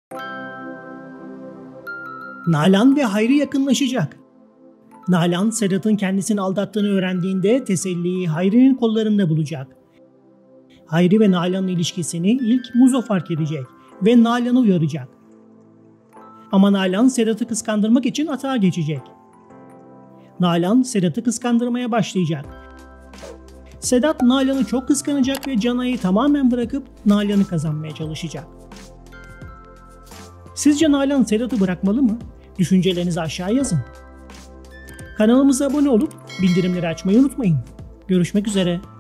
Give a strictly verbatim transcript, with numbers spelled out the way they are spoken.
Nalan ve Hayri yakınlaşacak. Nalan, Sedat'ın kendisini aldattığını öğrendiğinde teselliyi Hayri'nin kollarında bulacak. Hayri ve Nalan'ın ilişkisini ilk Muzo fark edecek ve Nalan'ı uyaracak. Ama Nalan Sedat'ı kıskandırmak için atağa geçecek. Nalan Sedat'ı kıskandırmaya başlayacak. Sedat Nalan'ı çok kıskanacak ve Canay'ı tamamen bırakıp Nalan'ı kazanmaya çalışacak. Sizce Nalan Sedat'ı bırakmalı mı? Düşüncelerinizi aşağı yazın. Kanalımıza abone olup bildirimleri açmayı unutmayın. Görüşmek üzere.